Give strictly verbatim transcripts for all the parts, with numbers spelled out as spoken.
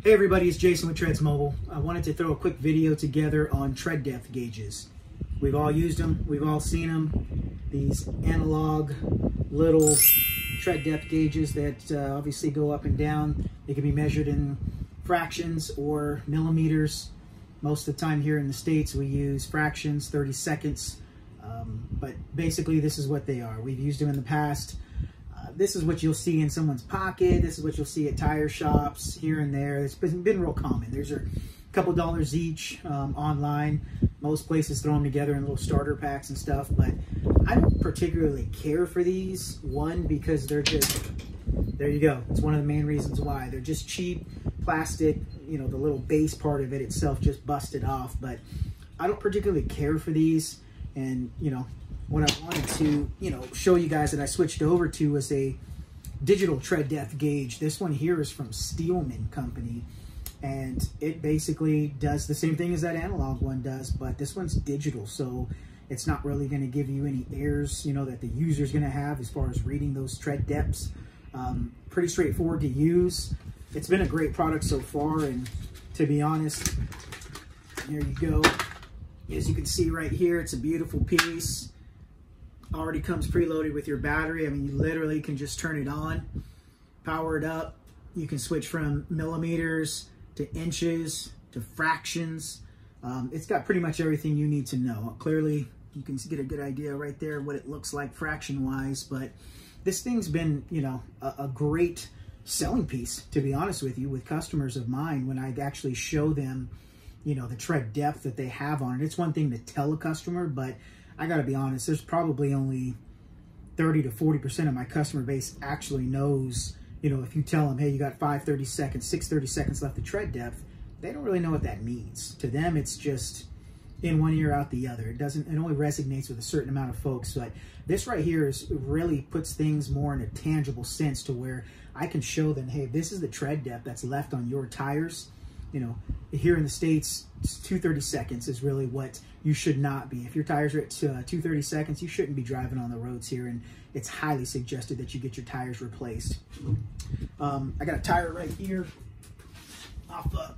Hey everybody, it's Jason with Treads Mobile. I wanted to throw a quick video together on tread depth gauges. We've all used them, we've all seen them. These analog little tread depth gauges that uh, obviously go up and down. They can be measured in fractions or millimeters. Most of the time here in the States we use fractions, thirty seconds. Um, but basically this is what they are. We've used them in the past. Uh, this is what you'll see in someone's pocket. This is what you'll see at tire shops here and there. It's been, been real common. There's a couple dollars each um, online. Most places throw them together in little starter packs and stuff, but I don't particularly care for these. One, because they're just, there you go. It's one of the main reasons why. They're just cheap, plastic, you know, the little base part of it itself just busted off, but I don't particularly care for these. And, you know, what I wanted to, you know, show you guys that I switched over to was a digital tread depth gauge. This one here is from Steelman Company, and it basically does the same thing as that analog one does, but this one's digital, so it's not really going to give you any errors, you know, that the user's going to have as far as reading those tread depths. Um, pretty straightforward to use. It's been a great product so far, and to be honest, there you go. As you can see right here, it's a beautiful piece. Already comes preloaded with your battery. I mean, you literally can just turn it on, power it up. You can switch from millimeters to inches to fractions. Um, it's got pretty much everything you need to know. Clearly, you can get a good idea right there what it looks like fraction-wise, but this thing's been, you know, a, a great selling piece, to be honest with you, with customers of mine when I actually show them, you know, the tread depth that they have on it. It's one thing to tell a customer, but I gotta be honest, there's probably only thirty to forty percent of my customer base actually knows, you know, if you tell them, hey, you got five thirty seconds, six thirty seconds left of tread depth, they don't really know what that means. To them, it's just in one ear, out the other. It doesn't, it only resonates with a certain amount of folks, but this right here is really puts things more in a tangible sense to where I can show them, hey, this is the tread depth that's left on your tires. You know, here in the States, two thirty seconds is really what you should not be. If your tires are at uh, two thirty seconds, you shouldn't be driving on the roads here, and it's highly suggested that you get your tires replaced. Um, I got a tire right here off a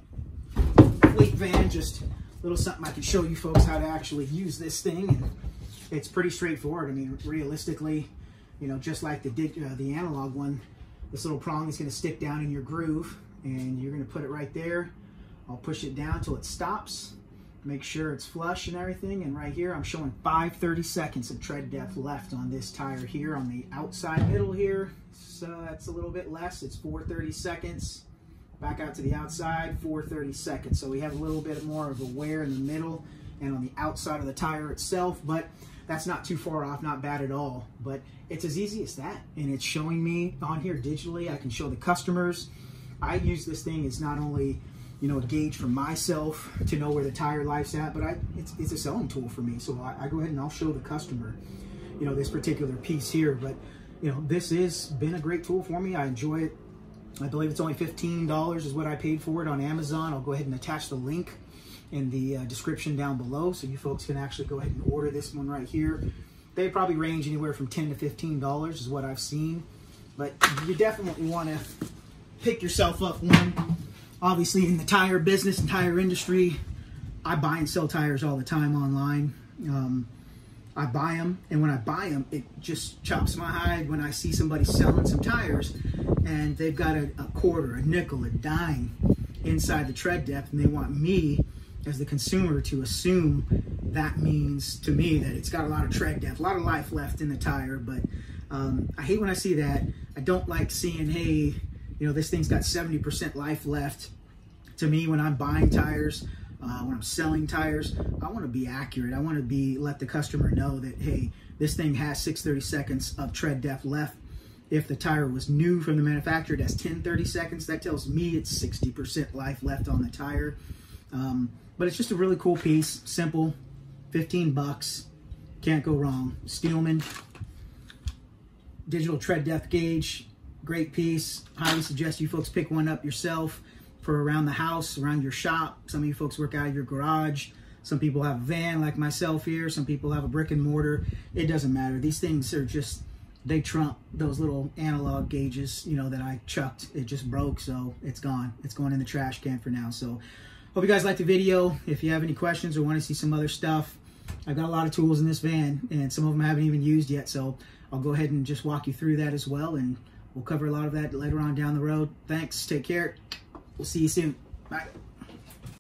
fleet van, just a little something I can show you folks how to actually use this thing, and it's pretty straightforward. I mean, realistically, you know, just like the, uh, the analog one, this little prong is going to stick down in your groove, and you're going to put it right there. I'll push it down till it stops, make sure it's flush and everything, and right here I'm showing five thirty seconds of tread depth left on this tire here on the outside middle here. So that's a little bit less, it's four thirty seconds. Back out to the outside, four thirty seconds. So we have a little bit more of a wear in the middle and on the outside of the tire itself, but that's not too far off, not bad at all. But it's as easy as that, and it's showing me on here digitally. I can show the customers. I use this thing as not only, you know, a gauge for myself to know where the tire life's at, but I, it's, it's a selling tool for me. So I, I go ahead and I'll show the customer, you know, this particular piece here. But, you know, this has been a great tool for me. I enjoy it. I believe it's only fifteen dollars is what I paid for it on Amazon. I'll go ahead and attach the link in the uh, description down below so you folks can actually go ahead and order this one right here. They probably range anywhere from ten to fifteen dollars is what I've seen. But you definitely want to pick yourself up one. Obviously, in the tire business and tire industry, I buy and sell tires all the time online. Um, I buy them, and when I buy them, it just chops my hide when I see somebody selling some tires, and they've got a, a quarter, a nickel, a dime inside the tread depth, and they want me, as the consumer, to assume that means to me that it's got a lot of tread depth, a lot of life left in the tire. But um, I hate when I see that. I don't like seeing, hey, you know, this thing's got seventy percent life left. To me, when I'm buying tires, uh, when I'm selling tires, I want to be accurate. I want to be let the customer know that, hey, this thing has six thirty seconds of tread depth left. If the tire was new from the manufacturer, that's ten thirty seconds. That tells me it's sixty percent life left on the tire. Um, but it's just a really cool piece, simple, fifteen bucks. Can't go wrong. Steelman digital tread depth gauge. Great piece. Highly suggest you folks pick one up yourself for around the house, around your shop. Some of you folks work out of your garage. Some people have a van like myself here. Some people have a brick and mortar. It doesn't matter. These things are just they trump those little analog gauges, you know, that I chucked. It just broke, so it's gone. It's going in the trash can for now. So hope you guys liked the video. If you have any questions or want to see some other stuff, I've got a lot of tools in this van, and some of them I haven't even used yet, so I'll go ahead and just walk you through that as well, and we'll cover a lot of that later on down the road. Thanks. Take care. We'll see you soon. Bye.